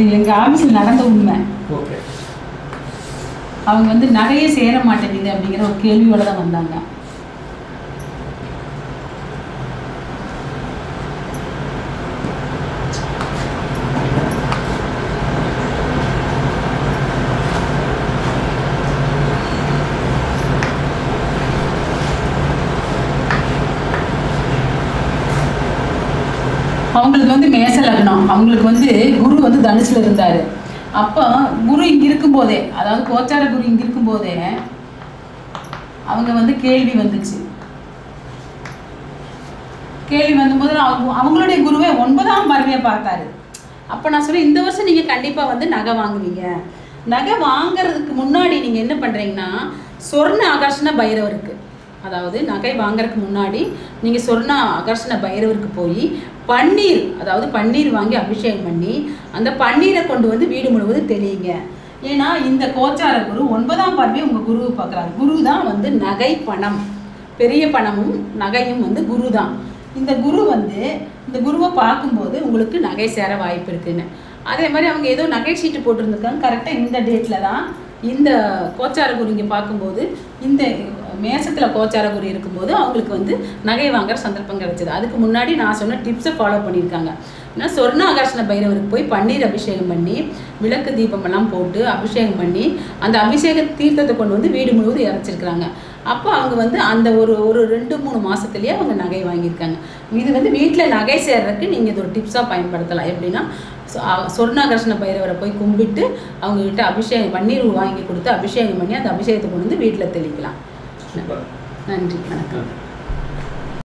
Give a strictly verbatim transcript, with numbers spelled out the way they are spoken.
எங்கள் ஆஃபீஸில் நடந்த உண்மை. ஓகே. அவங்க வந்து நகையே சேர மாட்டேங்குது அப்படிங்கிற ஒரு கேள்வியோட தான் வந்தாங்க. அவங்களுக்கு வந்து மேச லக்னம், அவங்களுக்கு வந்து குரு வந்து தனுசுல இருந்தார். அப்போ குரு இங்கே இருக்கும்போதே, அதாவது கோச்சார குரு இங்கே இருக்கும்போதே அவங்க வந்து கேள்வி வந்துச்சு. கேள்வி வந்தபோது அவங்க அவங்களுடைய குருவை ஒன்பதாம் பார்வையை பார்த்தாரு. அப்போ நான் சொல்றேன், இந்த வருஷம் நீங்கள் கண்டிப்பாக வந்து நகை வாங்குவீங்க. நகை வாங்கிறதுக்கு முன்னாடி நீங்கள் என்ன பண்ணுறீங்கன்னா, சொர்ண ஆகர்ஷண பைரவருக்கு, அதாவது நகை வாங்கறதுக்கு முன்னாடி நீங்கள் சொர்ண ஆகர்ஷண பைரவருக்கு போய் பன்னீர், அதாவது பன்னீர் வாங்கி அபிஷேகம் பண்ணி அந்த பன்னீரை கொண்டு வந்து வீடு முழுவதும் தெளியுங்க. ஏன்னா இந்த கோச்சார குரு ஒன்பதாம் பார்வையை உங்கள் குருவை பார்க்குறாரு. குரு தான் வந்து நகை பணம், பெரிய பணமும் நகையும் வந்து குரு தான். இந்த குரு வந்து இந்த குருவை பார்க்கும்போது உங்களுக்கு நகை சேர வாய்ப்பு இருக்குன்னு. அதே மாதிரி அவங்க ஏதோ நகை சீட்டு போட்டிருந்துருக்காங்க. கரெக்டாக இந்த டேட்டில் தான் இந்த கோச்சார குரு இங்கே பார்க்கும்போது, இந்த மேசத்தில் கோச்சார குரு இருக்கும்போது அவங்களுக்கு வந்து நகை வாங்குற சந்தர்ப்பம் கிடைச்சது. அதுக்கு முன்னாடி நான் சொன்ன டிப்ஸை ஃபாலோ பண்ணியிருக்காங்க. ஏன்னா சொர்ண ஆகர்ஷண பைரவருக்கு போய் பன்னீர் அபிஷேகம் பண்ணி விளக்கு தீபமெல்லாம் போட்டு அபிஷேகம் பண்ணி அந்த அபிஷேக தீர்த்தத்தை கொண்டு வந்து வீடு முழுவதும் இறைச்சிருக்கிறாங்க. அப்போ அவங்க வந்து அந்த ஒரு ஒரு ரெண்டு மூணு மாதத்துலேயே அவங்க நகை வாங்கியிருக்காங்க. இது வந்து வீட்டில் நகை சேர்றதுக்கு நீங்கள் இது ஒரு டிப்ஸாக பயன்படுத்தலாம். எப்படின்னா, சொர்ணாகர்ஷண பைரவரை போய் கும்பிட்டு அவங்ககிட்ட அபிஷேகம் பன்னீர் வாங்கி கொடுத்து அபிஷேகம் பண்ணி அந்த அபிஷேகத்தை கொண்டு வந்து வீட்டில் தெளிக்கலாம். நன்றி, வணக்கம்.